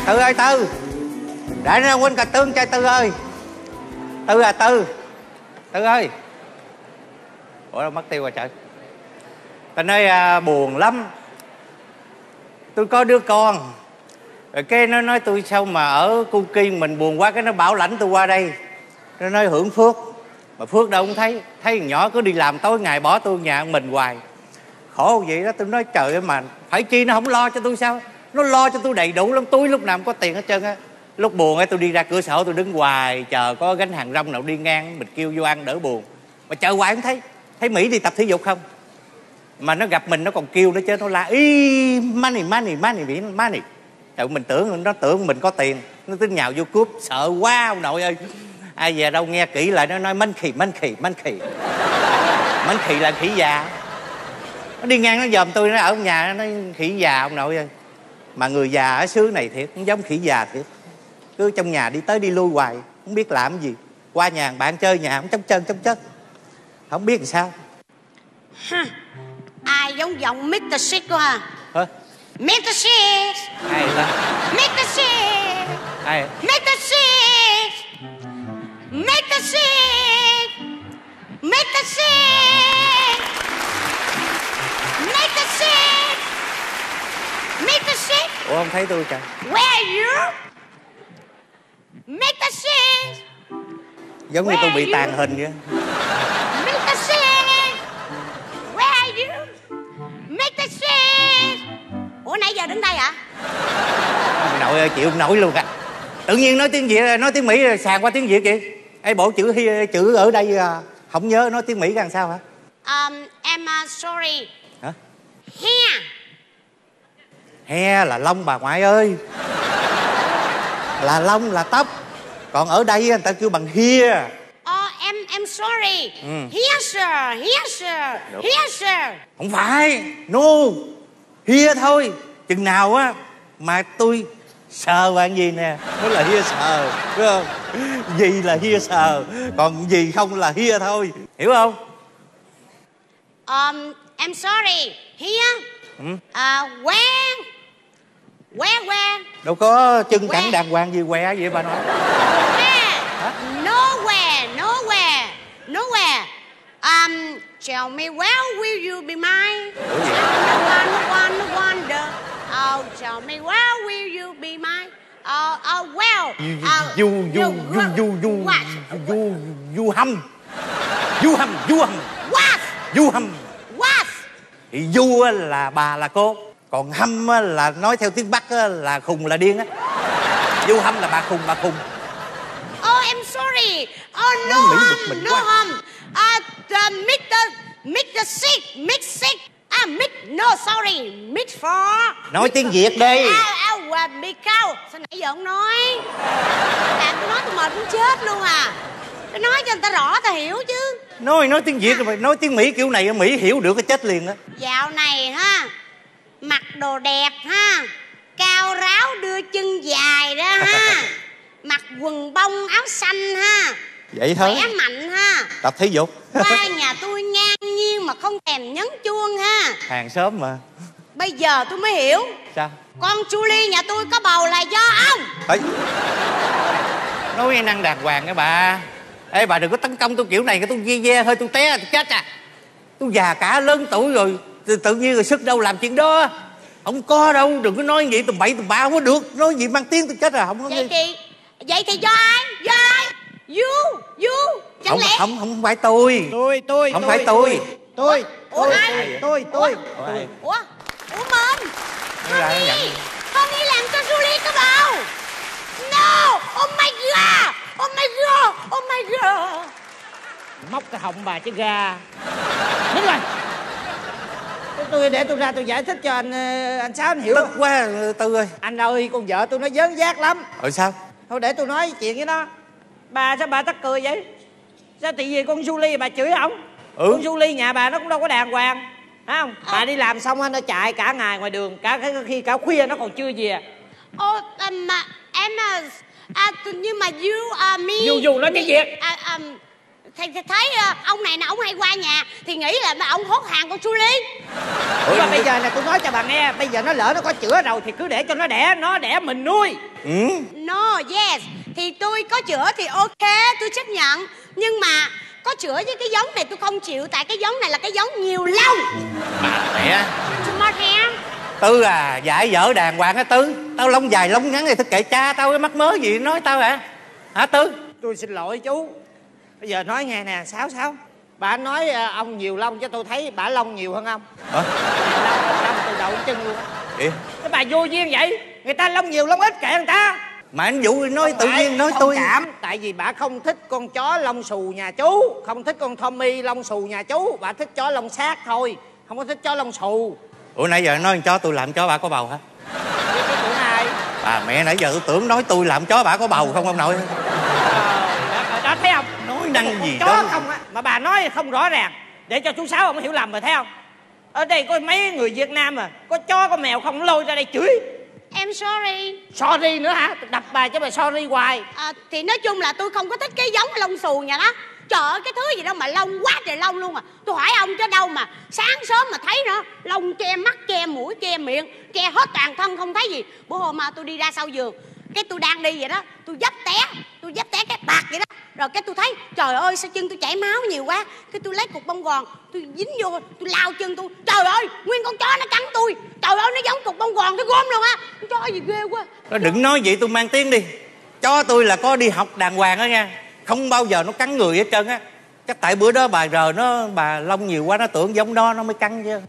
Tư ơi Tư, để nó quên cả tương chơi Tư ơi. Tư à Tư, Tư ơi. Ủa đâu mất tiêu rồi trời. Tình ơi buồn lắm. Tôi có đứa con. Rồi cái nó nói tôi sao mà ở Cu Kiên mình buồn quá, cái nó bảo lãnh tôi qua đây. Nó nói hưởng phước. Mà phước đâu không thấy. Thấy thằng nhỏ cứ đi làm tối ngày bỏ tôi nhà mình hoài. Khổ vậy đó. Tôi nói trời ơi mà phải chi nó không lo cho tôi sao. Nó lo cho tôi đầy đủ lắm. Túi lúc nào cũng có tiền hết trơn á. Lúc buồn ấy tôi đi ra cửa sổ tôi đứng hoài chờ có gánh hàng rong nào đi ngang mình kêu vô ăn đỡ buồn. Mà chờ hoài không thấy. Thấy Mỹ đi tập thể dục không. Mà nó gặp mình nó còn kêu nữa chứ. Nó la ý money money money money. Trời, mình tưởng nó tưởng mình có tiền. Nó tính nhào vô cướp. Sợ quá ông nội ơi. Ai về đâu nghe kỹ lại nó nói monkey monkey monkey. Monkey là khỉ già. Nó đi ngang nó dòm tôi, nó ở nhà nó nói khỉ già ông nội ơi. Mà người già ở xứ này thiệt cũng giống khỉ già thiệt. Cứ trong nhà đi tới đi lui hoài, không biết làm gì. Qua nhà bạn chơi nhà cũng trống trơn trống chất. Không biết làm sao. Ai giống giọng Mr. Six quá à? Hả? Mr. Six. Ai vậy ta? Mr. Six. Ai? Mr. Six. Mr. Six. Mr. Six. Mr. Six. Mr. Six. Ủa không thấy tôi trời. Where are you? Mr. Six. Giống như tôi bị tàn hình vậy. Mr. Six. Where are you? Mr. Six. Ủa nãy giờ đứng đây hả? Ông nội ơi chịu không nổi luôn à. Tự nhiên nói tiếng Việt, nói tiếng Mỹ sàn qua tiếng Việt kìa. Ê bộ chữ ở đây không nhớ, nói tiếng Mỹ làm sao hả? Em sorry. Hả? Hair. He là lông bà ngoại ơi. Là lông là tóc. Còn ở đây người ta kêu bằng hair. Em sorry. Here sir, here sir. Được. Here sir. Không phải. No. Hair thôi. Chừng nào á mà tôi sờ bạn gì nè mới là hair sờ, biết không? Gì là hair sờ, còn gì không là hair thôi. Hiểu không? Em sorry. Here. Where? Đâu có chân cẳng đàng hoàng gì què vậy bà nói. Nowhere. Tell me where will you be mine? No wonder. Oh, tell me where will you be mine? Well. Du hâm. What? Du hâm. What? Thì du là bà là cô, còn hâm là nói theo tiếng Bắc là khùng là điên á. Du hâm là bà khùng. Oh, I'm sorry. Oh, no hum. Mr. Six. No, sorry. Mix for. Nói tiếng Việt đi. Bị cao. Sao nãy giờ không nói? Làm tôi nói tôi mệt muốn chết luôn à. Tôi nói cho người ta rõ ta hiểu chứ. Nói tiếng Việt rồi nói tiếng Mỹ kiểu này Mỹ hiểu được cái chết liền á. Dạo này ha, mặc đồ đẹp ha, cao ráo đưa chân dài ra ha, mặc quần bông áo xanh ha. Vậy thôi. Khỏe mạnh ha. Tập thể dục. Qua nhà tôi ngang nhiên mà không thèm nhấn chuông ha. Hàng xóm mà. Bây giờ tôi mới hiểu. Sao? Con Julie nhà tôi có bầu là do ông. Ê, nói nghe năng đàng hoàng cái bà. Ê bà đừng có tấn công tôi kiểu này, cái tôi ve hơi tôi té tôi chết à. Tôi già cả lớn tuổi rồi, tự nhiên rồi sức đâu làm chuyện đó. Không có đâu, đừng có nói vậy tầm bậy tầm bạ không có được. Nói gì mang tiếng tôi chết à, không có. Vậy thì do ai? You chẳng lẽ không phải tôi. Không phải tôi. Ủa ai? Tôi. Ủa mình Honey làm cho Julie có bầu. No. Oh my god. Móc cái họng bà chứ gà. Đúng rồi. Để tôi ra tôi giải thích cho anh Sáu anh hiểu. Tức quá Tư ơi. Anh ơi con vợ tôi nó dớn giác lắm. Sao? Thôi để tôi nói chuyện với nó. Bà sao bà tắt cười vậy? Sao tại vì con Julie bà chửi ổng? Con Julie nhà bà nó cũng đâu có đàng hoàng, phải không? Bà đi làm xong nó chạy cả ngày ngoài đường, khi cả khuya nó còn chưa về. Mà em nhưng mà you nói tiếng Việt. Thấy ông này nè, ông hay qua nhà thì nghĩ là ông hốt hàng con Julie. Nhưng mà bây giờ nè tôi nói cho bà nghe, bây giờ nó lỡ nó có chữa rồi thì cứ để cho nó đẻ mình nuôi. No, yes. Thì tôi có chữa thì ok, tôi chấp nhận. Nhưng mà có chữa với cái giống này tôi không chịu. Tại cái giống này là cái giống nhiều lông. Bà mẹ. Smart hair. Tư à, dạy vợ đàng hoàng á Tư. Tao lông dài lông ngắn thì tôi kệ cha tao, cái mắc mớ gì nói tao hả? Hả Tư? Tôi xin lỗi chú. Bây giờ nói nghe nè, Sáu. Bà nói ông nhiều lông chứ tôi thấy bả lông nhiều hơn ông. Hả? Lông từ đầu đến chân luôn. Vậy? Cái bà vô duyên vậy. Người ta lông nhiều lông ít kệ người ta. Mà anh Vũ nói tự nhiên nói tôi cảm. Tại vì bà không thích con chó lông xù nhà chú, không thích con Tommy lông xù nhà chú. Bà thích chó lông sát thôi, không có thích chó lông xù. Ủa nãy giờ nói chó tôi làm chó bà có bầu hả? Cái tưởng ai? Bà mẹ nãy giờ tôi tưởng nói tôi làm chó bà có bầu không ông nội. Đó thấy không? Nói năng gì chó đó không á, mà bà nói không rõ ràng để cho chú Sáu không hiểu lầm rồi thấy không? Ở đây có mấy người Việt Nam mà có chó có mèo không lôi ra đây chửi. Em sorry. Sorry nữa hả? Đập bà cho bà sorry hoài. Thì nói chung là tôi không có thích cái giống lông xù nhà đó. Trời ơi, cái thứ gì đâu mà lông quá trời lông luôn à. Tôi hỏi ông chứ đâu mà sáng sớm mà thấy nữa. Lông che mắt, che mũi, che miệng, che hết toàn thân không thấy gì. Bữa hôm mà tôi đi ra sau giường, cái tôi đang đi vậy đó, tôi dấp té cái bạc vậy đó. Rồi cái tôi thấy trời ơi sao chân tôi chảy máu nhiều quá. Cái tôi lấy cục bông gòn, tôi dính vô, tôi lao chân tôi. Trời ơi, nguyên con chó nó cắn tôi. Trời ơi, nó giống cục bông gòn cái gom luôn á. Con chó gì ghê quá. Nó đừng nói vậy tôi mang tiếng đi. Chó tôi là có đi học đàng hoàng đó nha. Không bao giờ nó cắn người hết trơn á. Chắc tại bữa đó bà lông nhiều quá nó tưởng giống đó nó mới cắn chứ.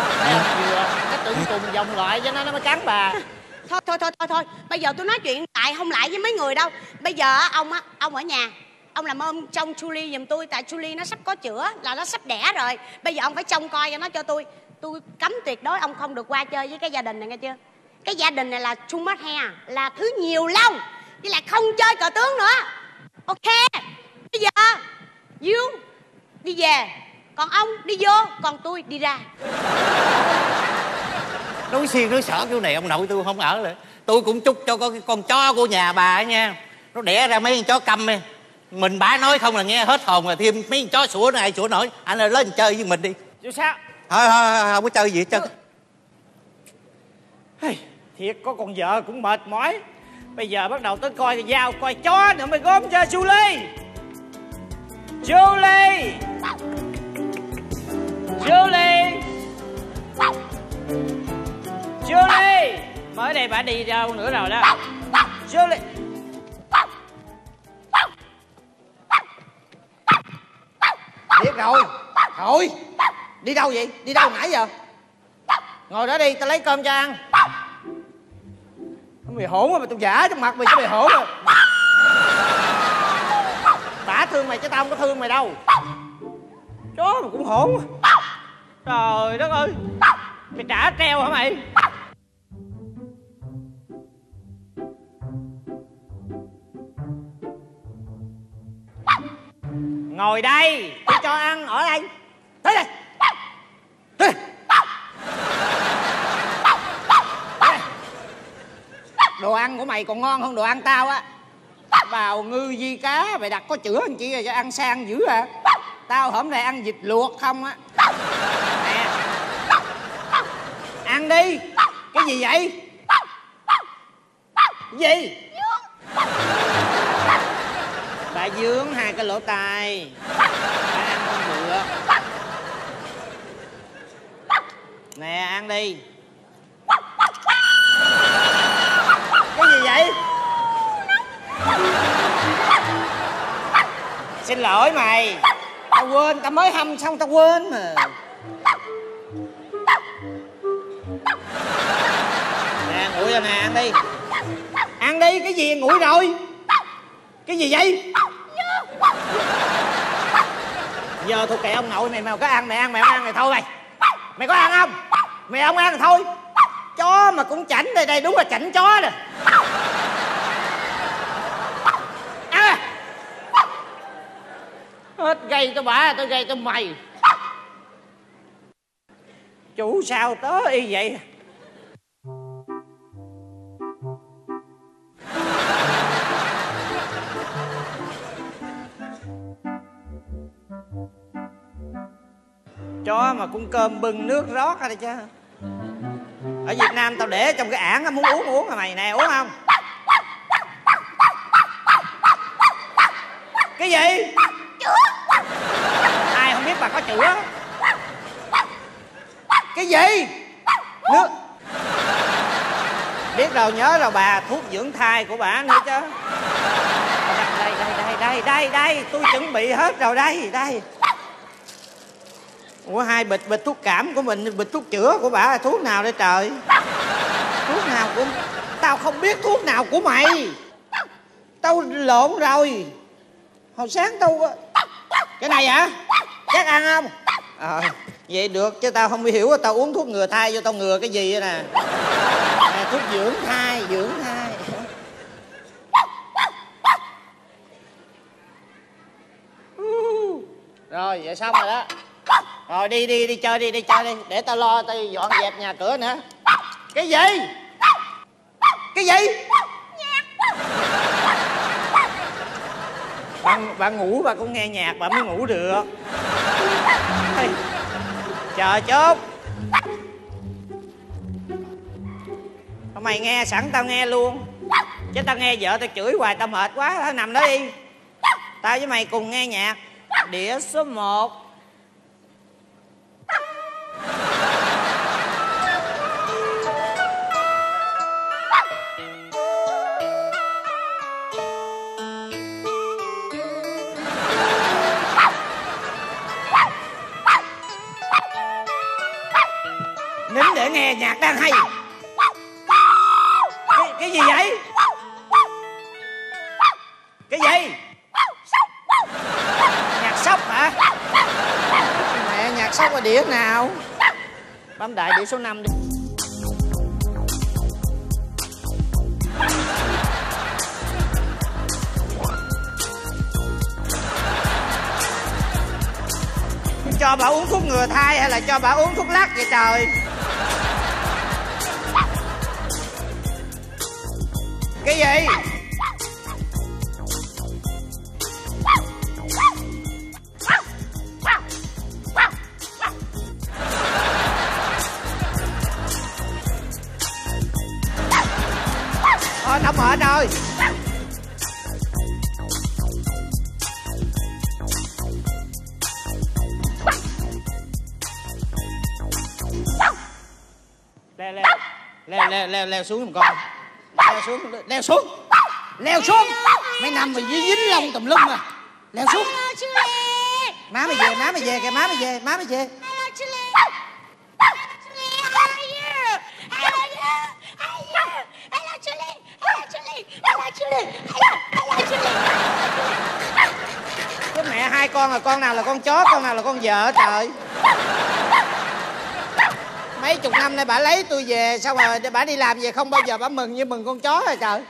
Cái tưởng cùng dòng loại cho nó mới cắn bà. Thôi bây giờ tôi nói chuyện không lại với mấy người đâu. Bây giờ ông ở nhà, ông làm ơn trông Julie giùm tôi. Tại Julie nó sắp có chữa, là nó sắp đẻ rồi. Bây giờ ông phải trông coi cho nó cho tôi. Tôi cấm tuyệt đối ông không được qua chơi với cái gia đình này nghe chưa. Cái gia đình này là too much hair, là thứ nhiều lông, với lại không chơi cờ tướng nữa. Ok. Bây giờ you đi về, còn ông đi vô, còn tôi đi ra. Nói xiên nói xỏ kiểu này ông nội tôi không ở lại. Tôi cũng chúc cho con chó của nhà bà ấy nha. Nó đẻ ra mấy con chó câm ấy. Mình bả nói không là nghe hết hồn, là thêm mấy con chó sủa nó ai sủa nổi. Anh ơi lên chơi với mình đi. Chú Sáu. Thôi không có chơi gì hết trơn. Thiệt có con vợ cũng mệt mỏi. Bây giờ bắt đầu tới coi dao coi chó nữa mới gom cho Julie. Julie mới đây bà đi đâu nữa rồi đó. Julie biết rồi. Thôi đi đâu vậy? Đi đâu nãy giờ? Ngồi đó đi, tao lấy cơm cho ăn. Mày hổn mà, tao giả trong mặt mày chứ mày hổn rồi. Bả thương mày chứ tao không có thương mày đâu. Chó mà cũng hổn. Trời đất ơi, mày trả treo hả mày? Ngồi đây, tôi cho ăn ở đây. Tới đây. Tới đây. Đồ ăn của mày còn ngon hơn đồ ăn tao á. Bào ngư di cá mày đặt có chữa anh chị rồi cho ăn sang dữ à. Tao hôm nay ăn vịt luộc không á. Nè, ăn đi. Cái gì vậy? Cái gì? Bà dướng hai cái lỗ tai. Bà ăn không được. Nè ăn đi. Cái gì vậy? Xin lỗi mày. Tao quên, tao mới hâm xong tao quên mà. Nè nguội rồi nè, ăn đi. Ăn đi, cái gì nguội rồi? Cái gì vậy? Giờ tôi kệ ông nội mày, mày có ăn mày ăn, mày không ăn mày thôi mày. Mày có ăn không? Mày không ăn thì thôi. Chó mà cũng chảnh, đây đúng là chảnh chó nè. Ăn à. Hết gây cho bà, tôi gây cho mày. Chủ sao tới y vậy? Chó mà cũng cơm bưng nước rót ra đây chứ. Ở Việt Nam tao để trong cái ảng muốn uống mà mày nè, uống không? Cái gì? Chữa. Ai không biết bà có chữa? Cái gì? Nước. Biết rồi, nhớ rồi bà, thuốc dưỡng thai của bà nữa chứ. Đây, tôi chuẩn bị hết rồi đây. Ủa, hai bịch thuốc cảm của mình, bịch thuốc chữa của bà, thuốc nào đây trời? Thuốc nào của... Tao không biết thuốc nào của mày. Tao lộn rồi. Hồi sáng tao... Cái này hả? Chắc ăn không? Vậy được, chứ tao không hiểu. Tao uống thuốc ngừa thai vô tao ngừa cái gì vậy nè. Thuốc dưỡng thai. Rồi, vậy xong rồi đó. Rồi đi chơi đi. Để tao lo, tao dọn dẹp nhà cửa nữa. Cái gì? Bà ngủ bà cũng nghe nhạc bà mới ngủ được. Chờ chút. Mày nghe sẵn tao nghe luôn. Chứ tao nghe vợ tao chửi hoài tao mệt quá. Tao nằm đó đi. Tao với mày cùng nghe nhạc. Đĩa số 1. Nín để nghe nhạc đang hay. Cái gì vậy? Cái gì? Nhạc sóc hả? Mẹ, nhạc sóc ở đĩa nào? Bấm đại đĩa số 5 đi. Cho bà uống thuốc ngừa thai hay là cho bà uống thuốc lắc vậy trời? Cái gì? Thôi tao mệt rồi. Leo xuống giùm con. Leo xuống. Mày nằm mà dính lông tùm lum à. Leo xuống. Má mày về kìa, má mày về. Cái mẹ hai con rồi, con nào là con chó, con nào là con vợ trời. Mấy chục năm nay bà lấy tôi về, sao mà bà đi làm về không bao giờ bà mừng như mừng con chó rồi trời.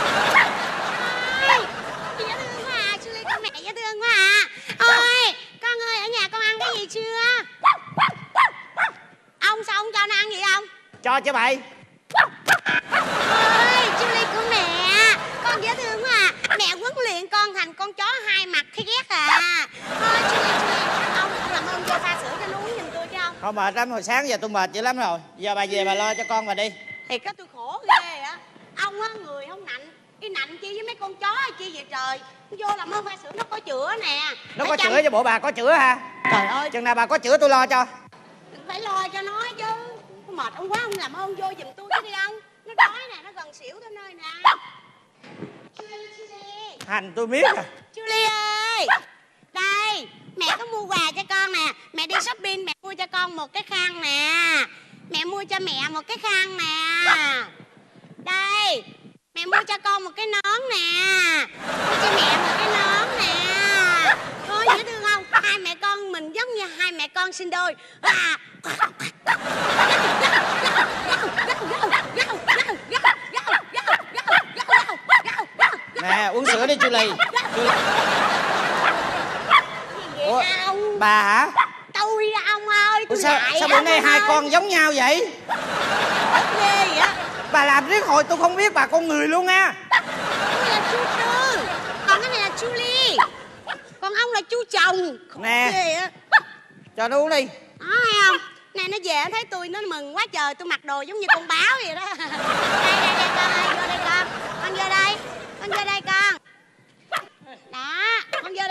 Dễ thương quá à, Julie con mẹ dễ thương quá à. Ôi, con ơi, ở nhà con ăn cái gì chưa? Ông sao ông cho nó ăn gì không? Cho chứ bậy. Ôi, Julie con mẹ, con dễ thương quá à. Mẹ huấn luyện con thành con chó hai mặt thấy ghét à. Thôi Julie, ông làm ơn vô pha sữa cho nó uống giùm tôi chứ không? Không mệt lắm, hồi sáng giờ tôi mệt dữ lắm rồi. Giờ bà về bà lo cho con bà đi. Thì cái tôi khổ ghê á. Ông á, người không nạnh. Đi nạnh chi với mấy con chó chi vậy trời. Vô làm ơn pha sữa nó có chữa nè. Nó có chữa cho bộ bà có chữa ha. Trời ơi, chừng nào bà có chữa tôi lo cho. phải lo cho nó chứ. Mệt ông quá, ông làm ơn vô giùm tôi chứ đi ông. Nó đói nè, nó gần xỉu tới nơi nè. Julie. Hành tôi biết à. Julie ơi, đây mẹ có mua quà cho con nè. Mẹ đi shopping mẹ mua cho con một cái khăn nè. Mẹ mua cho mẹ một cái khăn nè. Đây, mẹ mua cho con một cái nón nè. Mua cho mẹ một cái nón nè. Thôi dễ thương không? Hai mẹ con mình giống như hai mẹ con sinh đôi. Nè, uống sữa đi Julie. Ủa, bà hả? Tôi đó ông ơi, tôi sao bữa nay hai con giống nhau vậy? ghê vậy á. Bà làm riết hồi tôi không biết bà con người luôn nha. Tôi là chú Tư, còn cái này là Julie, còn ông là chú chồng. Nè, ghê á. cho nó uống đi. Đó thấy không? Nè nó về thấy tôi nó mừng quá trời, tôi mặc đồ giống như con báo vậy đó. Đây con ơi, vô đây con. Con vô đây. Con vô đây con. Đó, con vô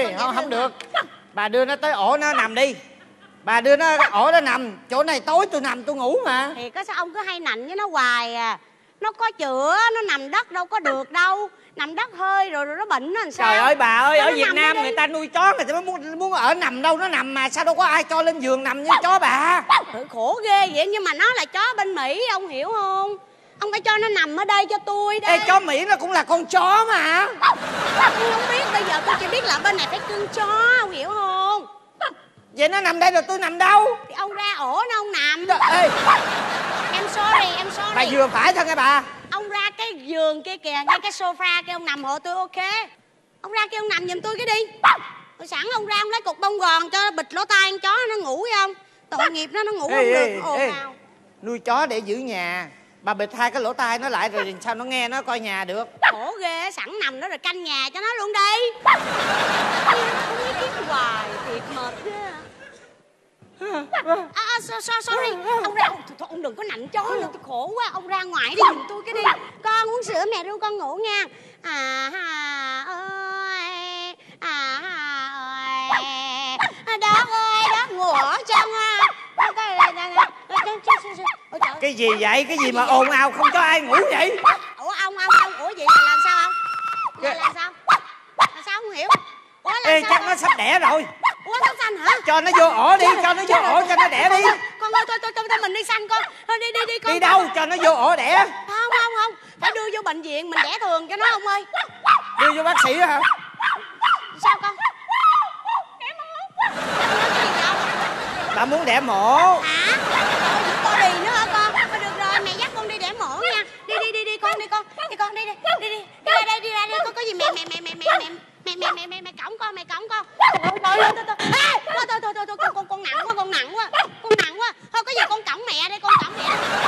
ơi, không được. Bà đưa nó tới ổ nó nằm đi. Bà đưa nó ổ nó nằm. Chỗ này tối tôi nằm tôi ngủ mà. Thì có sao ông cứ hay nạnh với nó hoài à. Nó có chữa, nó nằm đất đâu có được đâu. Nằm đất hơi rồi nó bệnh nó làm sao. Trời ơi bà ơi, Cho ở nó Việt nằm Nam đi. người ta nuôi chó người ta mới muốn ở nằm đâu nó nằm mà. Sao đâu có ai cho lên giường nằm như chó bà. Trời, khổ ghê vậy. Nhưng mà nó là chó bên Mỹ, ông hiểu không? Ông phải cho nó nằm ở đây cho tôi đây. Ê, chó Mỹ nó cũng là con chó mà. Tôi không biết, bây giờ tôi chỉ biết là bên này phải cưng chó, ông hiểu không? Vậy nó nằm đây rồi tôi nằm đâu? Thì ông ra ổ nó ông nằm. Ê, Em sorry, em sorry. bà vừa phải thôi nghe bà. Ông ra cái giường kia kìa, ngay cái sofa kia ông nằm hộ tôi, ok? Ông ra kia ông nằm giùm tôi cái đi. Rồi sẵn ông ra ông lấy cục bông gòn cho bịt lỗ tai con chó nó ngủ với ông. Tội nghiệp nó ngủ không được, ồn ào. Nuôi chó để giữ nhà. Bà bịt hai cái lỗ tai nó lại rồi sao nó nghe nó coi nhà được. Khổ ghê, sẵn nằm đó rồi canh nhà cho nó luôn đi. Không ý kiến hoài, thiệt mệt ghê. Sorry. Ông ra, thôi, ông đừng có nạnh chó nữa, tôi khổ quá. Ông ra ngoài đi giùm tôi cái đi. Con uống sữa mẹ ru con ngủ nha. Đất ơi, đất ngủ ở trong. Cái gì vậy? Cái gì mà ồn ào không cho ai ngủ vậy? Ủa ông, ủa vậy là làm sao ông? Vậy là sao? Là sao không hiểu? Ủa là Ê, sao chắc nó sắp đẻ rồi. Ủa nó xanh hả? Cho nó vô ổ đi, cho nó vô ổ cho nó đẻ đi. Con ơi, thôi mình đi xanh con. Thôi đi con. Đi đâu? Cho nó vô ổ đẻ. Không. Phải đưa vô bệnh viện mình đẻ thường cho nó ông ơi. Đưa vô bác sĩ hả? Sao con? Đẻ mổ. Bà muốn đẻ mổ. Hả? Con đi nữa hả con? Thôi được rồi, mẹ dắt con đi đẻ mổ nha. Đi con. Đi con đi. Đi ra đây. Có gì mẹ cõng con. Thôi, con nặng quá. Thôi có gì con cõng mẹ đây, con cõng mẹ.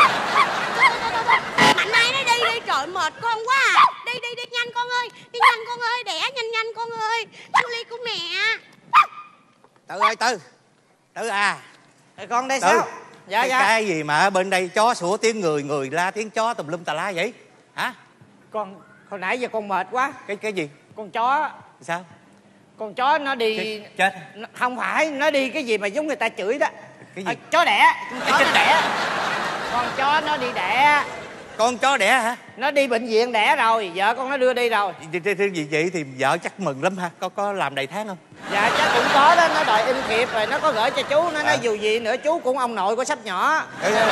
Thôi. Mạnh ai nó đi, trời mệt con quá à. Đi nhanh con ơi. Đi nhanh con ơi, đẻ nhanh con ơi. Julie của mẹ. Tự ơi, Tự à. Con đây Tự. sao? Dạ. Cái gì mà ở bên đây chó sủa tiếng người la tiếng chó tùm lum tà la vậy? Hả? Con hồi nãy giờ con mệt quá. Cái gì? Con chó. Sao? Con chó nó đi. Chết. Không phải, nó đi cái gì mà giống người ta chửi đó. Cái gì? Chó đẻ. Con chó nó đẻ. Con chó nó đi đẻ. Con chó đẻ hả? Nó đi bệnh viện đẻ rồi, vợ con nó đưa đi rồi. Gì vậy thì vợ chắc mừng lắm ha. Có làm đầy tháng không? Dạ chắc cũng có đó, nó đòi in thiệp rồi nó có gửi cho chú. Nó nói dù gì nữa chú cũng ông nội của sắp nhỏ.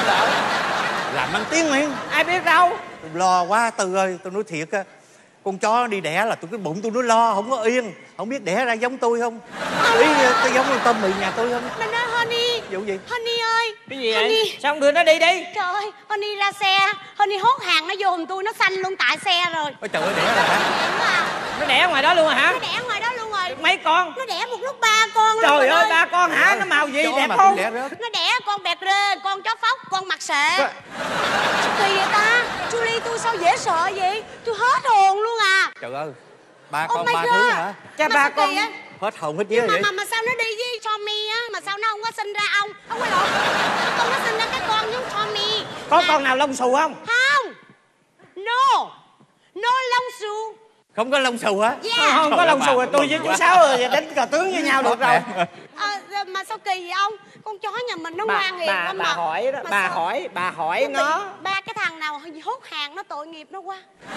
Làm ăn tiếng miệng. Ai biết đâu. Tôi lo quá Tư ơi, tôi nói thiệt á. Con chó đi đẻ là cái bụng tôi nó lo, không có yên. Không biết đẻ ra giống tôi không? Ý tôi giống con tôm mì nhà tôi không? Mình ơi Honey. Vụ gì? Honey ơi. Cái gì vậy? Honey. Sao không đưa nó đi đi? Trời ơi, Honey ra xe. Honey hốt hàng nó vô hùm tôi, nó xanh luôn tại xe rồi. Ôi trời ơi, đẻ rồi hả? Nó đẻ ngoài đó luôn rồi hả? Nó đẻ ngoài đó luôn rồi. Mấy con? Nó đẻ một lúc 3 con luôn. Trời ơi, 3 con hả? Nó màu gì? Chó Đẹp mà không? cũng đẻ rớt. Nó đẻ con bẹt rê, con chó phóc, con mặt sệ. Sao kỳ vậy ta? Julie tôi sao dễ sợ vậy? Tôi hết hồn luôn à. Trời ơi, 3 Oh con my 3 God. thứ hả? Cha Mà 3 sao con. kỳ á? Hết hồn hết vía vậy? Mà sao nó đi với Tommy á? Mà sao nó không có sinh ra ông? Ông quay lộn. Nó không có sinh ra cái con giống Tommy. Có con nào lông xù không? Không. No lông xù. Không có lông xù hả? Yeah. Không có Trời lông ơi, xù rồi bà tôi với mừng chú quá. Sáu rồi đánh cờ tướng với nhau được rồi. Mà sao kỳ vậy ông? Con chó nhà mình nó ngoan hiền lắm mà. Bà hỏi nó. Ba cái thằng nào hốt hàng nó tội nghiệp nó quá.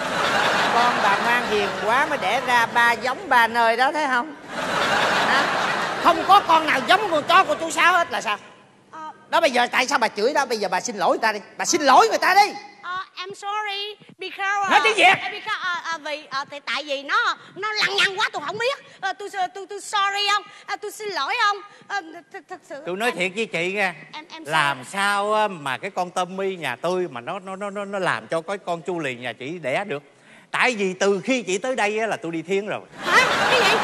Con bà ngoan hiền quá mới đẻ ra 3 giống 3 nơi đó thấy không? Hả? Không có con nào giống con chó của chú Sáu hết là sao? Đó bây giờ tại sao bà chửi đó? Bây giờ bà xin lỗi người ta đi. Bà xin lỗi người ta đi. I'm sorry because Nói tiếng Việt. Because tại vì nó lằng nhằng quá tôi không biết. Tôi sorry ông. Tôi xin lỗi ông. Thật sự Tôi nói thiệt với chị nha. Em làm sao á mà cái con Tommy nhà tôi mà nó làm cho cái con Chu Lì nhà chị đẻ được. Tại vì từ khi chị tới đây á là tôi đi thiến rồi. Hả? Cái gì?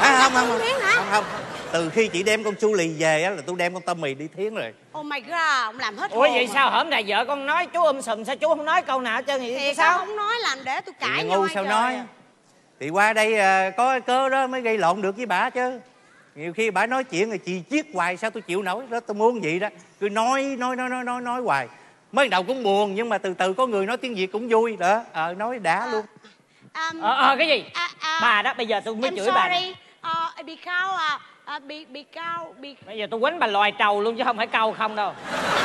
Không. Từ khi chị đem con Chu Lì về á là tôi đem con Tommy đi thiến rồi. Oh my god, ông làm hết hồn. Ủa vậy sao hổm này vợ con nói chú sùm sao chú không nói câu nào hết trơn vậy? Thì sao không nói làm để tôi cãi Thì nhau. ngu sao nói. Thì qua đây có cơ đó mới gây lộn được với bà chứ. Nhiều khi bà nói chuyện rồi chị chiết hoài sao tôi chịu nổi đó. Tôi muốn vậy đó. Cứ nói hoài. Mới đầu cũng buồn nhưng mà từ từ có người nói tiếng Việt cũng vui đó. Nói đã luôn. cái gì? Bà đó bây giờ tôi mới chửi bà. bị cao bị cao bị. Bây giờ tôi quánh bà loài trầu luôn chứ không phải câu không đâu.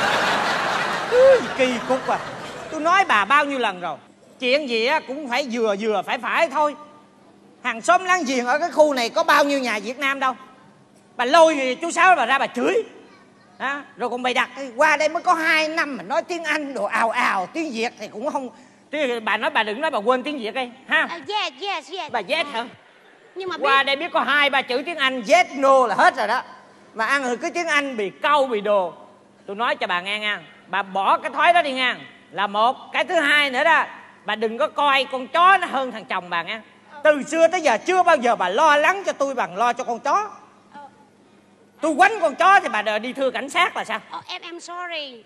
Kỳ cục à. Tôi nói bà bao nhiêu lần rồi, chuyện gì á cũng phải vừa phải thôi. Hàng xóm láng giềng ở cái khu này có bao nhiêu nhà Việt Nam đâu. Bà lôi chú Sáu bà ra bà chửi à, rồi còn bày đặt qua đây mới có 2 năm mà nói tiếng Anh đồ ào tiếng Việt thì cũng không. Bà nói bà đừng nói bà quên tiếng Việt đi ha. Yes. Bà yes hả? Nhưng mà qua đây biết có 2-3 chữ tiếng Anh yes no là hết rồi đó. Mà ăn rồi cứ tiếng Anh bị câu bị đồ. Tôi nói cho bà nghe nha, bà bỏ cái thói đó đi nha. Là một. Cái thứ hai nữa đó, bà đừng có coi con chó nó hơn thằng chồng bà nha. Từ xưa tới giờ chưa bao giờ bà lo lắng cho tôi bằng lo cho con chó. Tôi quánh con chó thì bà đợi đi thưa cảnh sát là sao? Em sorry.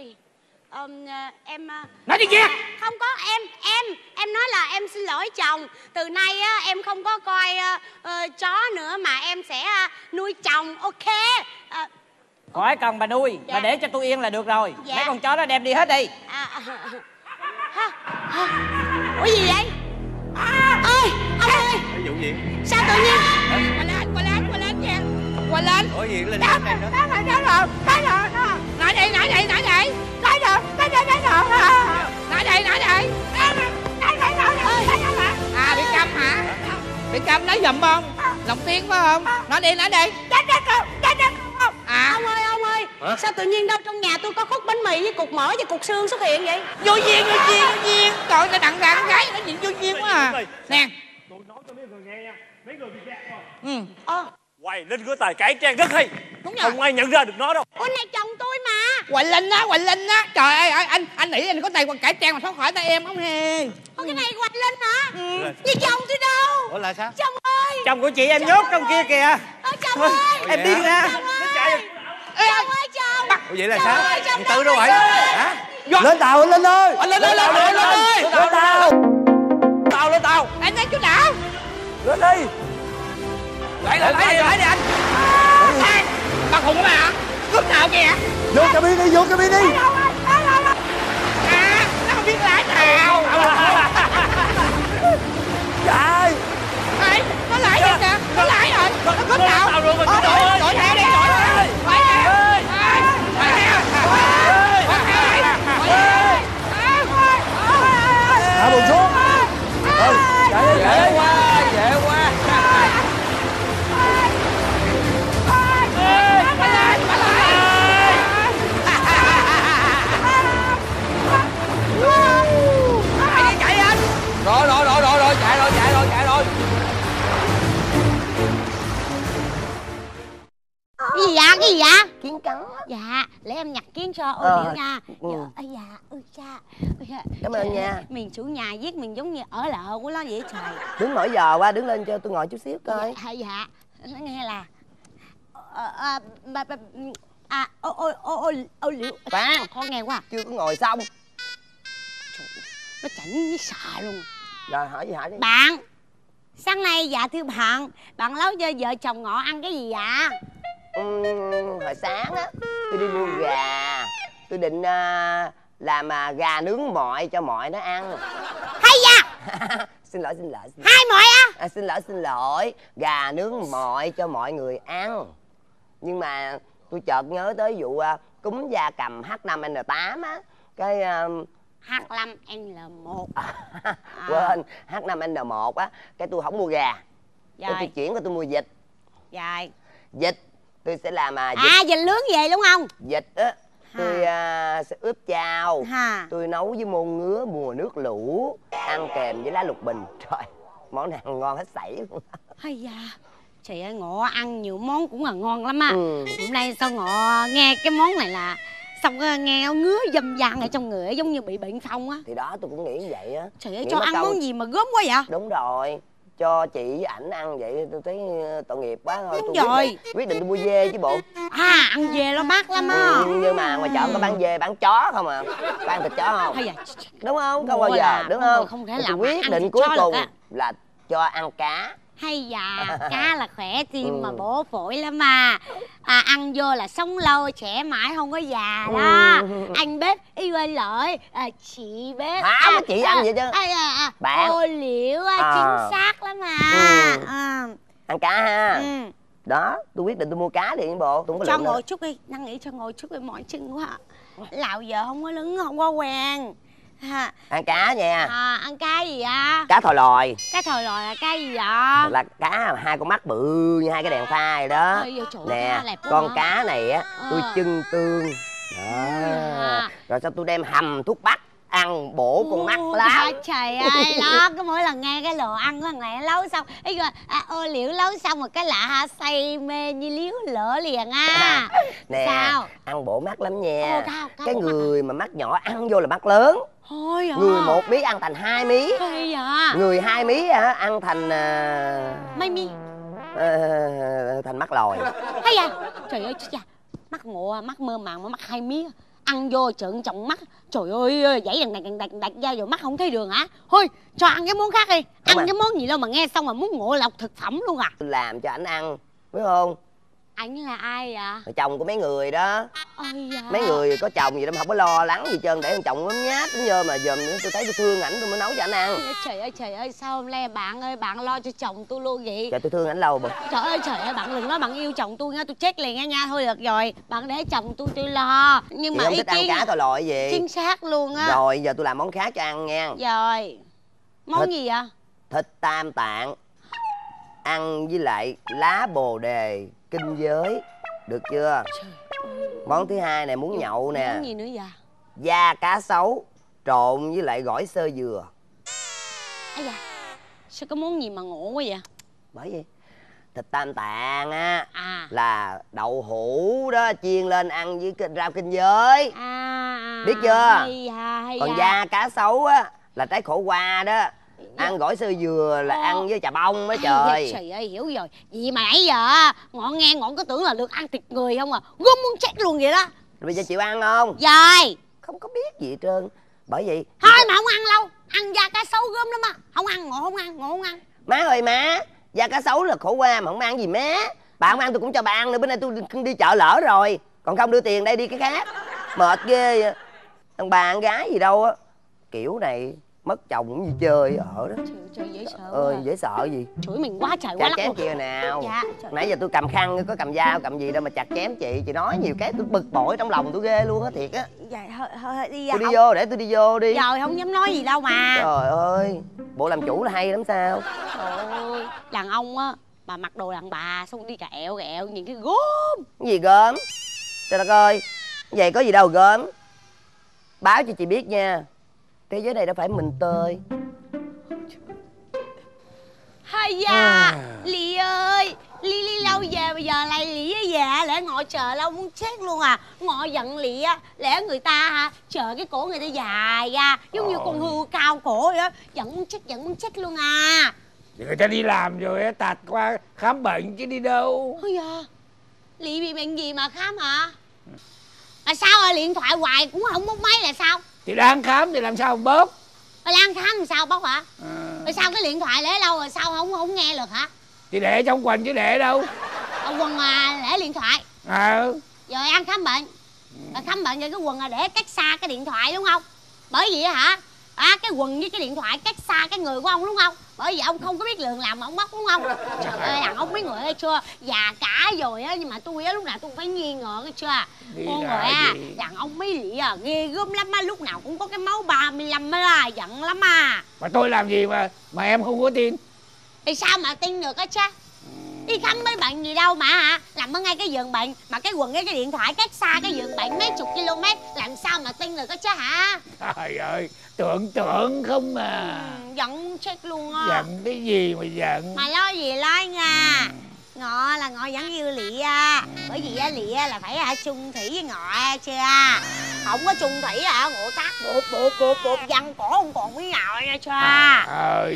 Em nói đi kia. Không có, em nói là em xin lỗi chồng. Từ nay á em không có coi chó nữa mà em sẽ nuôi chồng, ok? Khỏi cần bà nuôi, bà để cho tôi yên là được rồi. Mấy con chó đó đem đi hết đi. Ủa gì vậy? Ơi, ông ơi. Cái vụ gì? Sao tự nhiên? Qua lên nha. Qua lên. Ủa gì lên đây đó. Nói đây. Nói đây. À, bị câm hả? Bị câm nói giùm không? Lòng tiếng phải không? Nói đi. À. Ông ơi. Hả? Sao tự nhiên đâu trong nhà tôi có khúc bánh mì với cục mỡ và cục xương xuất hiện vậy? Vô duyên. Trời ơi, đằng ra con gái nói chuyện vô duyên quá à. Nè. Tôi nói cho mấy người nghe nha. Mấy người bị gạt rồi. Quay lên cửa tài cải trang rất hay. Đúng rồi. Không ai nhận ra được nó đâu. Ủa này chồng tôi mà. Hoài Linh á. Trời ơi, anh nghĩ anh có tài cải trang mà thoát khỏi tay em không hề. Ủa cái này Hoài Linh hả? Với chồng tôi đâu? Ủa là sao? Chồng ơi. Chồng của chị em nhốt trong kia kìa. Chồng ơi. Em đi ra. Chồng ơi chồng. Ủa vậy là sao? Thằng Tư đâu vậy? Hả? Lên tàu Linh ơi. Lên ơi. Lên tàu. Anh nói chú nào? Lên đi. Lại đi anh. Bà khùng mà. Cướp nào kìa. Vô cabin đi. À, nó không biết lái nào. Chạy. Ê, nó lái gì kìa. Nó lái rồi. Nó cướp nào. Đổi theo đi. Hạ buồn xuống. Dễ quá. Chạy anh. Rồi, chạy rồi. Cái gì vậy? Kiến cắn. Dạ, để em nhặt kiến cho ô liễu nha. Cảm ơn nha. Miền chủ nhà viết mình giống như ở lợ của nó vậy trời. Đứng mỗi giờ qua, đứng lên cho tôi ngồi chút xíu coi. Dạ. Nó nghe là ô liễu. Khoan, Khó nghe quá. chưa có ngồi xong. Nó chảnh với xà luôn. Rồi hỏi gì hỏi đi. Bạn, sáng nay dạ thưa bạn nấu cho vợ chồng ngọ ăn cái gì vậy? Hồi sáng á, tôi đi mua gà. Tôi định làm gà nướng mọi cho mọi nó ăn. Hay da. Xin lỗi. Hai mọi á? Xin lỗi. Gà nướng mọi cho mọi người ăn. Nhưng mà tôi chợt nhớ tới vụ cúm gia cầm H5N8 á. Cái H5N1 quên, H5N1 á. Cái tôi không mua gà. Rồi. Tôi chuyển qua tôi mua vịt. Rồi. Vịt tôi sẽ làm vịt. Vịt nướng về đúng không? Vịt á tôi sẽ ướp chao. Tôi nấu với môn ngứa mùa nước lũ, ăn kèm với lá lục bình. Trời, món này ngon hết sảy luôn. Hay da. Trời ơi, Ngọ ăn nhiều món cũng là ngon lắm á. Hôm nay sao Ngọ nghe cái món này là xong nghe ngứa dâm gian ở trong người giống như bị bệnh phong á. Thì đó tôi cũng nghĩ như vậy á. Trời ơi, cho ăn món gì mà gớm quá vậy? Đúng rồi, cho chị với ảnh ăn vậy tôi thấy tội nghiệp quá thôi. Đúng tôi rồi. Quyết định tôi mua dê chứ bộ. Ăn dê nó mắc lắm á. Nhưng mà ngoài chợ có bán dê bán chó không à. Có ăn thịt chó không? Đúng không? Không bao giờ, đúng không? Không thể tôi làm quyết định cuối cùng là cho ăn cá. Hay dạ, cá là khỏe tim mà bổ phổi lắm mà. Ăn vô là sống lâu trẻ mãi không có già đó. Anh bếp yêu ơi lợi, chị bếp chị ăn vậy chứ. Bạn ô liễu chính xác lắm mà. Ăn cá ha. Ừ. Đó, tôi quyết định tôi mua cá liền bộ. Tôi không có Cho lượng ngồi nữa. chút đi, năn nỉ cho ngồi chút đi, mỏi chân quá. Lạo giờ không có lứng, không có quen. Ha. Ăn cá nha. Ăn cá gì ạ? Cá thòi lòi. Cá thòi lòi là cá gì vậy? Là cá hai con mắt bự như hai cái đèn pha vậy đó. Ôi, trời nè, đẹp quá con hả? cá này á tôi chưng tương đó. Rồi sau tôi đem hầm thuốc bắc ăn bổ con mắt lắm. Trời ơi, đó cứ mỗi lần nghe cái đồ ăn của thằng này nấu xong ý gọi ô liễu nấu xong rồi cái lạ ha, say mê như liếu lỡ liền á. Nè, sao ăn bổ mắt lắm nha. Cao cái người mà mắt nhỏ ăn vô là mắt lớn. thôi Người 1 mí ăn thành 2 mí. Thôi à. Người 2 mí á ăn thành mấy mi thành mắt lòi. hay à. Trời ơi cha, mắt ngộ, mắt mơ màng mà mắt 2 mí ăn vô trợn trọng mắt. Trời ơi, dãy đặt ra rồi mắt không thấy đường hả? Thôi cho ăn cái món khác đi. Ăn cái món gì đâu mà nghe xong mà muốn ngộ độc thực phẩm luôn à. Tôi làm cho ảnh ăn biết không? Ảnh là ai vậy? Chồng của mấy người đó. Ôi dạ. Mấy người có chồng gì đâu mà không có lo lắng gì trơn, để thằng chồng nó nhát nó nhơ mà dòm nữa. Tôi thấy tôi thương ảnh tôi mới nấu cho ảnh ăn. Trời ơi sao hôm nay bạn ơi bạn lo cho chồng tôi luôn vậy? Trời, tôi thương ảnh lâu mà. Trời ơi bạn đừng nói bạn yêu chồng tôi nha, tôi chết liền nha. Thôi được rồi, bạn để chồng tôi lo. Nhưng Chị mà không ý thích ăn kiến cá thòi lòi gì. chính xác luôn á. Rồi giờ tôi làm món khác cho ăn nha. Rồi món gì vậy? Thịt tam tạng ăn với lại lá bồ đề kinh giới, được chưa? Món thứ hai này muốn nhậu nè. Món gì nữa vậy? Da cá sấu trộn với lại gỏi sơ dừa. Ây da, sao có món gì mà ngộ quá vậy? Bởi vì thịt tam tạng á là đậu hũ đó chiên lên ăn với rau kinh giới. Biết chưa? Hay Còn da cá sấu á là trái khổ qua đó. Ăn gỏi sơ dừa là ăn với chà bông đó trời. Trời ơi hiểu rồi. Vậy mà nãy giờ ngọn nghe ngọn cứ tưởng là được ăn thịt người không à. Gom muốn chết luôn vậy đó. Bây giờ chịu ăn không? Rồi. Không có biết gì hết trơn. Bởi vậy thôi mà không ăn lâu. Ăn da cá sấu gớm lắm á. Không ăn, ngộ không ăn. Má ơi má, da cá sấu là khổ qua mà không ăn gì má. Bà không ăn tôi cũng cho bà ăn nữa. Bữa nay tôi đi chợ lỡ rồi. Còn không đưa tiền đây đi cái khác. Mệt ghê vậy. Thằng bà con gái gì đâu á. Kiểu này mất chồng cũng như chơi ở đó. Trời dễ sợ dễ sợ gì. chửi mình quá trời quá chặt lắc chém luôn. chị nào. Dạ. Nãy giờ tôi cầm khăn có cầm dao cầm gì đâu mà chặt chém chị nói nhiều cái tôi bực bội trong lòng tôi ghê luôn á, thiệt á. Dạ thôi đi. Tôi đi vô, để tôi đi vô đi. Rồi không dám nói gì đâu mà. Trời ơi, bộ làm chủ là hay lắm sao. Trời ơi, đàn ông á mà mặc đồ đàn bà xong đi kẹo nhìn cái gốm. Cái gì gớm? Trời đất ơi, vậy có gì đâu gớm. Báo cho chị biết nha, thế giới này đâu phải mình tơi. Hay da, Lì ơi, Ly lâu về bây giờ lại Lì về để ngồi chờ lâu muốn chết luôn à. Ngồi giận Lì á, lẽ người ta chờ cái cổ người ta dài ra giống như con hươu cao cổ vậy á. Giận muốn chết luôn à. Thì người ta đi làm rồi tạt qua khám bệnh chứ đi đâu. Ôi da, Lì bị bệnh gì mà khám hả? Là sao à, điện thoại hoài cũng không bốc máy là sao? Thì đang khám thì làm sao bóp. Lan khám làm sao bóc hả? Rồi sao cái điện thoại để lâu rồi sao không nghe được hả? Thì để trong quần chứ để đâu. Quần để điện thoại. Rồi ăn khám bệnh. Rồi khám bệnh rồi cái quần để cách xa cái điện thoại đúng không? Bởi vì hả? Cái quần với cái điện thoại cách xa cái người của ông đúng không? Bởi vì ông không có biết lường làm mà ông bóc đúng không? Trời ơi đàn ông mấy người ơi chưa già cả rồi á, nhưng mà tôi á lúc nào tôi phải nghi ngờ cái chưa. Con người đàn ông mấy lị ghê gớm lắm á, lúc nào cũng có cái máu 35 á, giận lắm à. Mà tôi làm gì mà em không có tin? Thì sao mà tin được á chứ? Đi khám mấy bệnh gì đâu mà làm ở ngay cái giường bệnh mà cái quần với cái điện thoại cách xa cái giường bệnh mấy chục km, làm sao mà tin được á chứ hả? Trời ơi, tưởng không mà. Giận chết luôn á. Giận cái gì mà giận? Mà lo gì lo nha. Ngọ là Ngọ vẫn yêu Lị bởi vì Lị là phải chung thủy với Ngọ chưa. Không có chung thủy Ngộ tác bột văn cổ không còn với Ngọ nha chưa.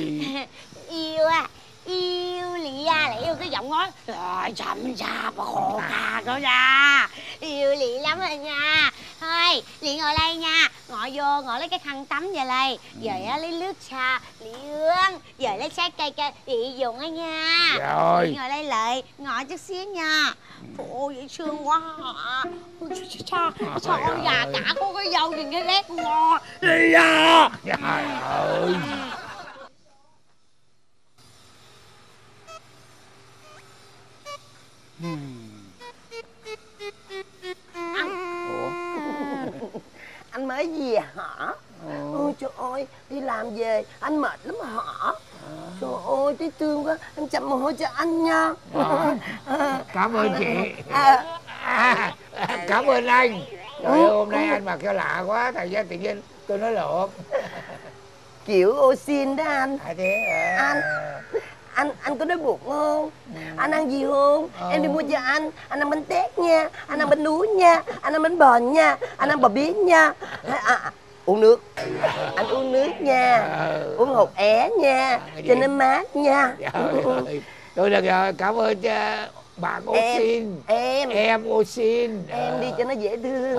Yêu Lị lại yêu cái giọng nói chậm chạp và khô kha đó nha. Yêu Lị lắm rồi nha. Thôi Lị ngồi đây nha. Ngồi vô ngồi lấy cái khăn tắm về đây. Rồi lấy nước trà Lị uống. Rồi lấy trái cây cho Lị dùng á nha. Rồi Lị ngồi đây lại ngồi chút xíu nha. Ôi dễ thương quá hả? Sao con già cả có cái dâu nhìn cái nét ngon. Lị à. Trời ơi. mới về hả? Ôi trời ơi, đi làm về anh mệt lắm hả? Trời ơi, thấy thương quá, anh chậm mồ hôi cho anh nha. Cảm ơn chị. Cảm ơn anh. Trời ơi, hôm nay anh mặc cho lạ quá, thành ra tự nhiên tôi nói lộn. Kiểu ô xin đó anh. Thế Anh có đói bụng không? Anh ăn gì không? Em đi mua cho anh ăn bánh tét nha, anh ăn bánh núi nha, anh ăn bánh bò nha, anh ăn bò bít nha. Uống nước, anh uống nước nha, uống hột é nha, cho nó mát nha. Tôi được rồi, cảm ơn bạn ô xin. Em ô xin. Em đi cho nó dễ thương.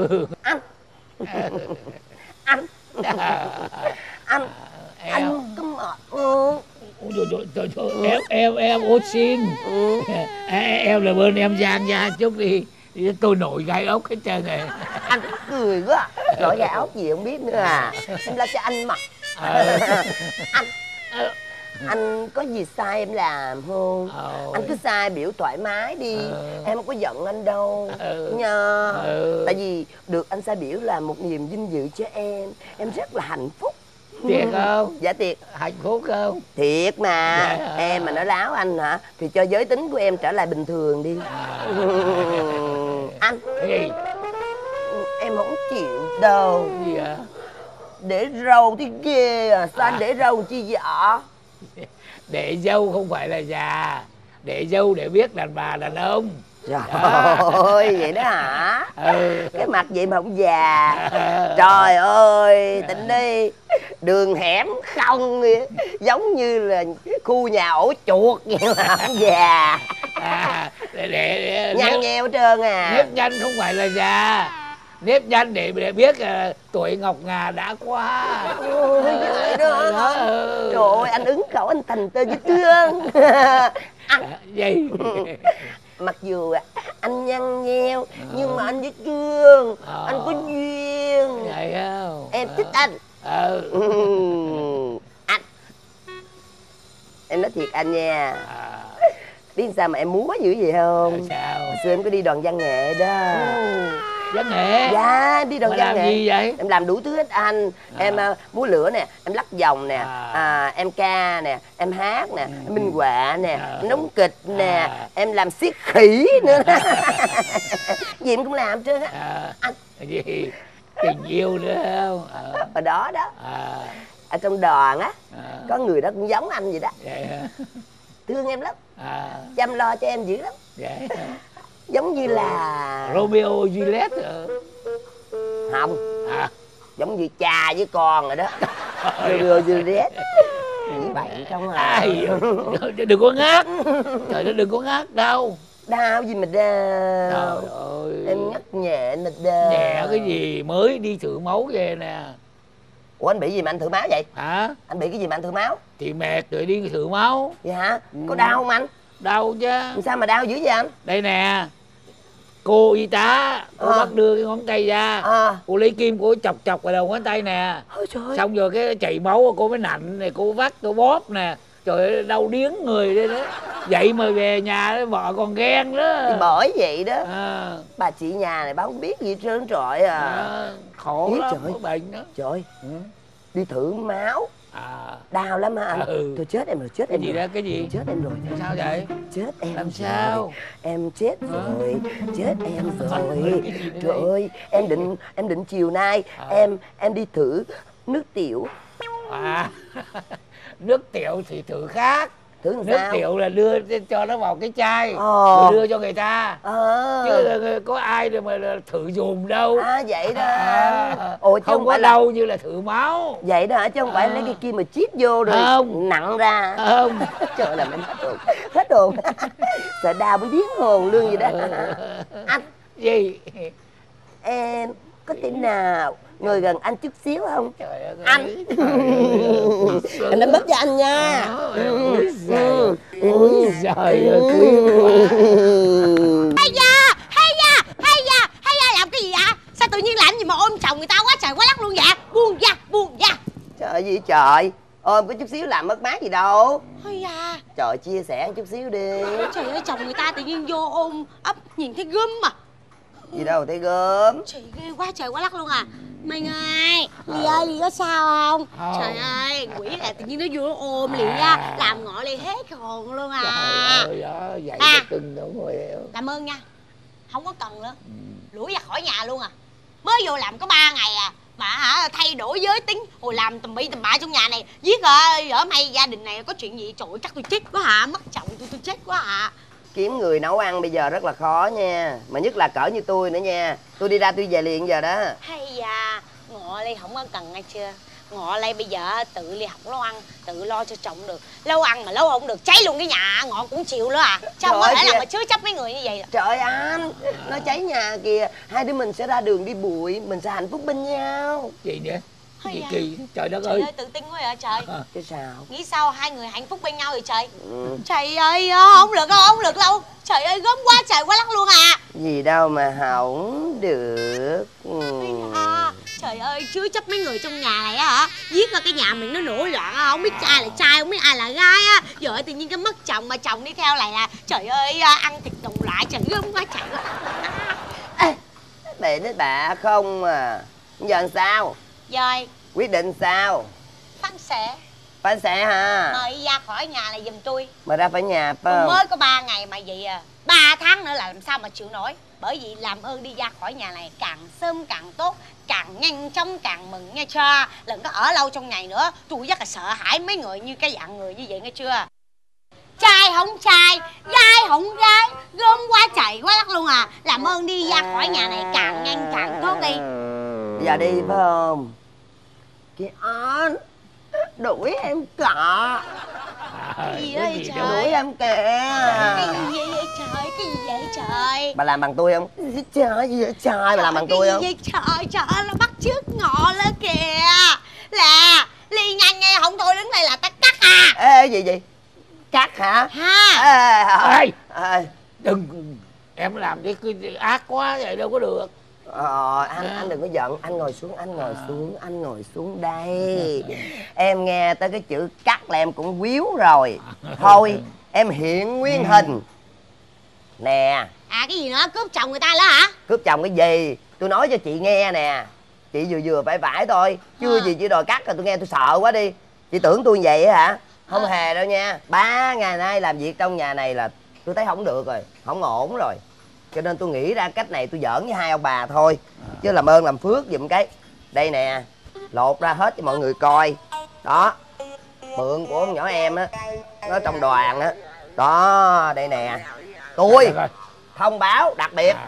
Anh có mệt không? Em ô xin. Em là bên em Giang nha chút đi. Tôi nổi gai ốc hết trơn rồi. Anh cười quá. Nổi gai ốc gì không biết nữa à. Em lo cho anh mặc. Anh có gì sai em làm không? Anh cứ sai biểu thoải mái đi. Em không có giận anh đâu nha. Tại vì được anh sai biểu là một niềm vinh dự cho em. Em rất là hạnh phúc. Thiệt không? Dạ thiệt. Hạnh phúc không? Thiệt mà. Em mà nói láo anh hả thì cho giới tính của em trở lại bình thường đi. Anh gì? Em không chịu đâu. Gì hả? Để râu thì ghê à. Sao anh để râu chi vậy? Để dâu không phải là già. Để dâu để biết đàn bà đàn ông. Trời ơi, vậy đó hả? Cái mặt vậy mà không già. Trời ơi, tỉnh đi. Đường hẻm không, giống như là khu nhà ổ chuột vậy mà không già. Nhăn nheo hết trơn à. Nếp nhăn không phải là già. Nếp nhăn để biết tuổi ngọc ngà đã qua. Ôi, vậy đó. Trời ơi, anh ứng khẩu anh thành tên với thương. Gì? Mặc dù anh nhăn nheo nhưng mà anh với Trương anh có duyên. Vậy không? Em thích anh. Anh, em nói thiệt anh nha. Biết sao mà em múa dữ vậy không? Sao? Hồi xưa em có đi đoàn văn nghệ đó. Văn nghệ? Dạ, đi đoàn văn nghệ. Làm gì vậy? Em làm đủ thứ hết anh. Em múa lửa nè, em lắc vòng nè, em ca nè, em hát nè, em minh họa nè, em đóng kịch nè, em làm xiếc khỉ nữa. Gì em cũng làm chứ á. Anh gì? Tình yêu nữa không? Ở đó đó. Ở trong đoàn á, có người đó cũng giống anh vậy đó. Vậy hả? Thương em lắm. Chăm lo cho em dữ lắm. Vậy giống như là Romeo Juliet. Không, giống như cha với con rồi đó. Romeo Juliet. Nghĩ bậy không à. Đừng có ngáp. Trời ơi, đừng có ngáp đâu. Đau gì mà đau. Trời ơi. Em nhắc nhẹ mà đau. Nhẹ cái gì, mới đi thử máu về nè. Ủa anh bị gì mà anh thử máu vậy? Hả? Anh bị cái gì mà anh thử máu? Thì mệt rồi đi thử máu. Vậy hả? Có đau không anh? Đau chứ. Sao mà đau dữ vậy anh? Đây nè. Cô y tá, cô bắt đưa cái ngón tay ra. Cô lấy kim cô chọc chọc vào đầu ngón tay nè. Xong rồi cái chảy máu cô mới nặn này, cô vắt cô bóp nè. Trời ơi, đau điếng người đây đó. Vậy mà về nhà vợ còn ghen đó. Thì bởi vậy đó. Bà chị nhà này bà không biết gì hết trơn trọi à. Khổ lắm, có bệnh đó. Trời, đi thử máu. Đau lắm hả anh? Tôi chết em rồi, chết em rồi. Cái gì đó, cái gì? Chết em rồi. Sao vậy? Chết em. Làm sao? Em chết rồi, chết em rồi. Trời ơi, em định chiều nay em đi thử nước tiểu. Nước tiểu thì thử khác. Thử nước sao? Tiểu là đưa cho nó vào cái chai rồi đưa cho người ta. Chứ có ai mà thử dùm đâu. Vậy đó. Ủa, không có đâu như là thử máu. Vậy đó hả? Chứ không phải lấy cái kim mà chip vô rồi nặng ra. Không. Trời làm em hết hồn. Sợ đau mới biến hồn luôn vậy đó. Anh. Gì? Em có thể nào ngồi gần anh chút xíu không? Trời ơi, anh. Anh đánh bớt cho anh nha. Ôi giời ơi, quý quá. Hay da, làm cái gì vậy? Sao tự nhiên làm gì mà ôm chồng người ta quá trời quá lắc luôn vậy? Buông da. Trời gì trời, ôm có chút xíu làm mất mát gì đâu. Hay da. Trời, chia sẻ chút xíu đi. Trời ơi, chồng người ta tự nhiên vô ôm ấp nhìn thấy gớm mà. Gì đâu thấy gớm. Chị ghê quá trời quá lắc luôn à. Minh ơi, Ly có sao không? Trời ơi, quỷ này tự nhiên nó vô nó ôm Ly á, làm Ngọ Ly hết hồn luôn à. Trời ơi, vậy à, cưng đúng rồi. Cảm ơn nha. Không có cần nữa. Lủi ra khỏi nhà luôn à. Mới vô làm có 3 ngày à mà hả thay đổi giới tính, hồi làm tầm bậy tầm bạ trong nhà này, giết ở may gia đình này có chuyện gì, trời ơi, chắc tôi chết quá hả, mất chồng tôi chết quá hả. Kiếm người nấu ăn bây giờ rất là khó nha, mà nhất là cỡ như tôi nữa nha. Tôi đi ra tôi về liền giờ đó. Hay da, Ngọ Ly không có cần nghe chưa. Ngọ Ly bây giờ tự Ly học nấu ăn, tự lo cho chồng được. Nấu ăn mà nấu không được cháy luôn cái nhà, Ngọ cũng chịu nữa à. Sao không có thể là mà chứa chấp mấy người như vậy? Trời anh, nó cháy nhà kìa. Hai đứa mình sẽ ra đường đi bụi, mình sẽ hạnh phúc bên nhau. Gì nữa? Gì à. kỳ, trời đất Trời ơi. ơi, tự tin quá vậy trời. Chứ sao? Nghĩ sao hai người hạnh phúc bên nhau vậy trời? Trời ơi, không được đâu, không được đâu. Trời ơi, gớm quá trời quá lắc luôn à. Gì đâu mà không được. Trời ơi, chứa chấp mấy người trong nhà này á hả? Giết ra cái nhà mình nó nổi loạn á, không biết ai là trai, không biết ai là gái á. Giờ tự nhiên cái mất chồng mà chồng đi theo lại là trời ơi, ăn thịt đồng loại trời, gớm quá trời. Bể đến bạ không à. Giờ làm sao? Rồi, Quyết định sao? Phan sẽ Phán sẽ ha. mời ra khỏi nhà này giùm tôi. Mà ra khỏi nhà phải Tôi không? mới có 3 ngày mà vậy à, 3 tháng nữa là làm sao mà chịu nổi. Bởi vì làm ơn đi ra khỏi nhà này càng sớm càng tốt, càng nhanh chóng càng mừng nghe chưa. Đừng có ở lâu trong ngày nữa, tôi rất là sợ hãi mấy người như cái dạng người như vậy nghe chưa. Trai không trai, gái không gái, gom quá trời quá đất luôn à. Làm ơn đi ra khỏi nhà này càng nhanh càng tốt đi. Giờ đi phải không? Kìa anh, đuổi em cả. Cái gì đây trời? Đuổi em kìa. Cái gì vậy trời, cái gì vậy trời? Bà làm bằng tôi không? Trời gì vậy trời, bà làm bằng tôi không? Cái gì vậy trời, trời ơi, nó bắt chước Ngọ lên kìa. Là Ly nhanh nghe, không thôi đứng đây là tắt cắt à. Ê gì gì? Cắt hả? Ha. Ê, đừng, em làm cái ác quá vậy đâu có được. Anh đừng có giận, anh ngồi xuống, anh ngồi xuống đây. Em nghe tới cái chữ cắt là em cũng quýu rồi. Thôi em hiện nguyên hình nè. À cái gì nữa, cướp chồng người ta nữa hả? Cướp chồng cái gì? Tôi nói cho chị nghe nè. Chị vừa phải thôi, chưa gì chị đòi cắt rồi, tôi nghe tôi sợ quá đi. Chị tưởng tôi vậy hả? Không hề đâu nha. 3 ngày nay làm việc trong nhà này là tôi thấy không được rồi, không ổn rồi. Cho nên tôi nghĩ ra cách này tôi giỡn với hai ông bà thôi. Chứ làm ơn làm phước giùm cái. Đây nè, lột ra hết cho mọi người coi. Đó, mượn của con nhỏ em á, nó trong đoàn á. Đó, đây nè. Tôi thông báo đặc biệt,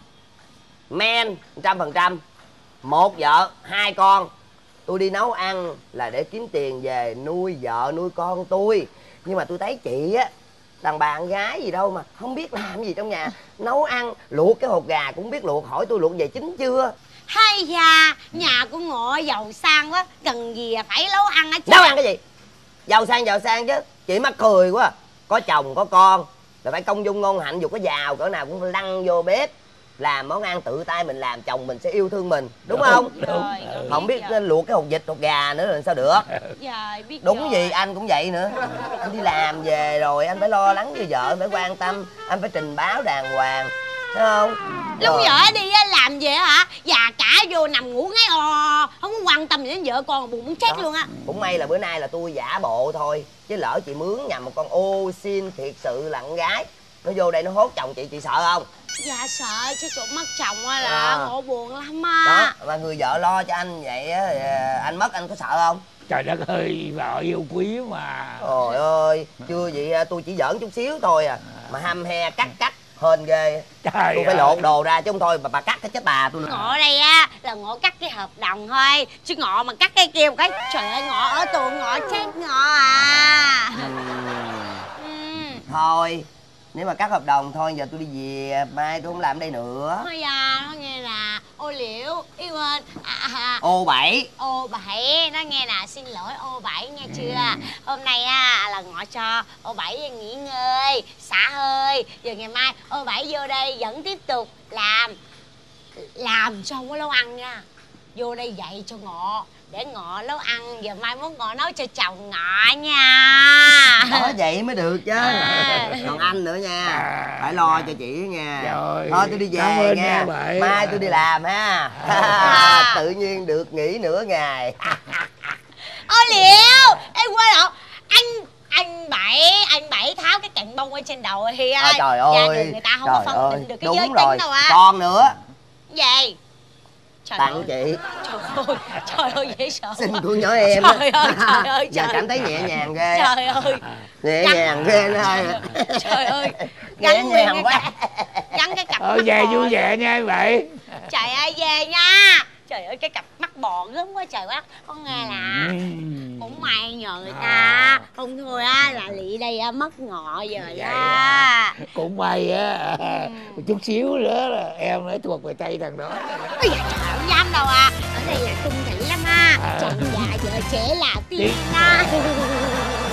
men 100%, 1 vợ 2 con. Tôi đi nấu ăn là để kiếm tiền về nuôi vợ nuôi con tôi. Nhưng mà tôi thấy chị á, đàn bà con gái gì đâu mà không biết làm gì trong nhà. Nấu ăn, luộc cái hột gà cũng biết luộc, hỏi tôi luộc về chín chưa. Hay da, nhà của Ngọ giàu sang quá, cần gì phải nấu ăn hết. Nấu ăn cái gì? Giàu sang chứ. Chị mắc cười quá. Có chồng có con là phải công dung ngôn hạnh, dù có giàu cỡ nào cũng phải lăn vô bếp làm món ăn tự tay mình làm, chồng mình sẽ yêu thương mình, đúng không? Đúng. Không biết luộc cái hột vịt hột gà nữa rồi sao được. Rồi, biết Đúng rồi. gì anh cũng vậy nữa. Anh đi làm về rồi anh phải lo lắng cho vợ, phải quan tâm, anh phải trình báo đàng hoàng, thấy không? Lúc vợ đi làm về hả, già cả vô nằm ngủ ngáy không có quan tâm gì đến vợ con, buồn muốn chết luôn á. Cũng may là bữa nay là tôi giả bộ thôi, chứ lỡ chị mướn nhầm một con ô xin thiệt sự là con gái, nó vô đây nó hốt chồng chị sợ không? Dạ sợ chứ, trộm mất chồng là Ngọ buồn lắm á. Đó, mà người vợ lo cho anh vậy á, anh mất anh có sợ không? Trời đất ơi, vợ yêu quý mà. Trời ơi, chưa vậy tôi chỉ giỡn chút xíu thôi à. Mà hăm he cắt hên ghê. Trời tôi phải lột đồ ra chứ không thôi bà cắt cái chết bà tôi nữa. Ngọ đây á là Ngọ cắt cái hợp đồng thôi, chứ Ngọ mà cắt cái kia một cái trời ơi Ngọ ở tù Ngọ chết Ngọ à. Thôi nếu mà cắt hợp đồng thôi, giờ tôi đi về, mai tôi không làm ở đây nữa. Thôi da, nó nghe là ô liễu yêu ơn Ô bảy nó nghe là xin lỗi ô bảy nghe chưa. Hôm nay là Ngọ cho ô bảy nghỉ ngơi xả hơi, giờ ngày mai ô bảy vô đây vẫn tiếp tục làm cho không có nấu ăn nha. Vô đây dạy cho Ngọ để ngọ nấu ăn, giờ mai mốt ngọ nấu cho chồng ngọ nha. Nói vậy mới được chứ. Còn anh nữa nha, phải lo cho chị nha. Rồi, thôi tôi đi về nha, mai tôi đi làm ha. Tự nhiên được nghỉ nửa ngày. Ôi Liệu, em quên rồi, anh Bảy tháo cái cạnh bông ở trên đầu thì trời ơi, gia đình người ta không có phân định được cái giới tính đâu à. Con nữa. Gì? Trời tặng ơi. chị. Trời ơi dễ sợ. Xin của nhỏ em. Trời ơi. Giờ cảm thấy nhẹ nhàng ghê. Trời ơi. Nhẹ nhàng ghê thôi. Trời ơi. Nhẹ nhàng quá. Gắn cái cặp mắt về vui vẻ nha em Bảy. Trời ơi về nha. Trời ơi cái cặp mắt bò gớm quá trời quá. Con nghe là cũng may nhờ người ta. Không thôi á là Lị đây mất ngọ rồi á. Cũng may á. Một chút xíu nữa là em lại thuộc về tay thằng đó. Ôi trời không dám đâu à. Ở đây là cung thị lắm á. Chồng già vợ trẻ là tiên á.